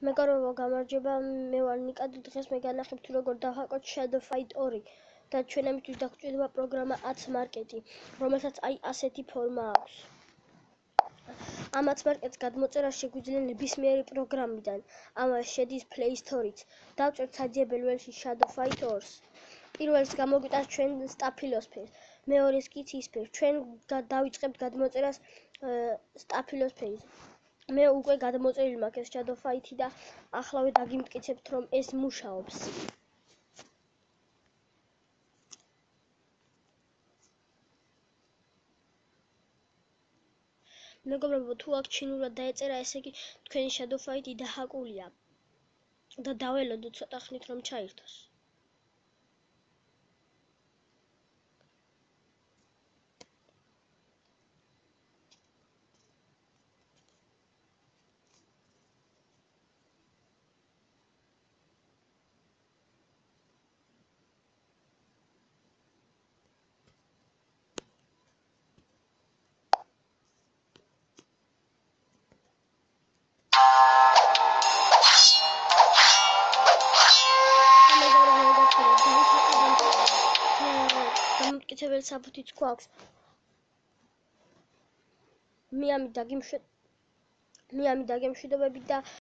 მეგობრებო, გამარჯობა, მე ვარ ნიკა. დღეს მე განახებ თუ როგორ დავჰაკოთ Shadow Fight 2 და ჩვენამდე დაგვჭირდება პროგრამა Ads Market, რომელსაც აი ასეთი ფორმა აქვს. ამ Ads Market-ს გადმოწერა შეგვიძლია ნებისმიერი პროგრამიდან. ამას შედის Play Store-იც. დავწერთ საძიებელ ველში Shadow Fight 2-ს. პირველს გამოგვიტანს ჩვენ სტაფილოსფერს, მეორეს კი ცისფერს. ჩვენ დავიწყებთ გადმოწერას სტაფილოსფერზე. მე უკვე გადმოწერილი მაქვს ეს Shadow Fight-ი და ახლავე დაგიმტკიცებთ, რომ ეს მუშაობს. მეგობრებო, თუ აქ ჩინურად დაეწერა, ესე იგი თქვენი Shadow Fight-ი დაჰაკულია და დაველოდოთ ცოტა ხნით რომ ჩაირთოს. დამტკიცებელ საფუთიც გვაქვს. მე ამით დაგემშვიდობებით და